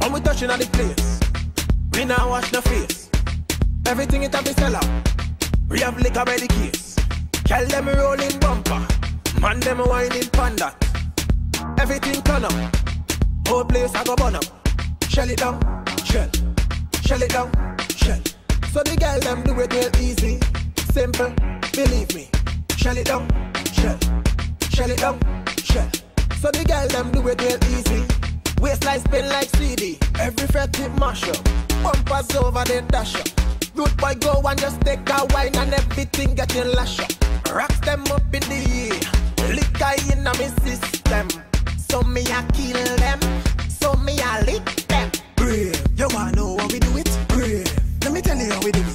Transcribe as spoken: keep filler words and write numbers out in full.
When we touching on the place, we now wash the face. Everything it have be sell out. We have liquor by the case. Tell them rolling bumper, man them whining panda. Everything turn up, whole place I go burn up. Shell it down, shell, shell it down, shell. So the girl them do it real easy, simple, believe me. Shell it down, shell, shell it down, shell. So the girl them do it real easy. Waistline spin like C D, every fret tip mash up. Bumpers over the dash up. Root boy go and just take a wine and everything getting lash up. Rocks them up in the air, liquor in my system. So me a kill them, so me a lick them. Brave, you wanna know how we do it? Brave, let me tell you how we do it.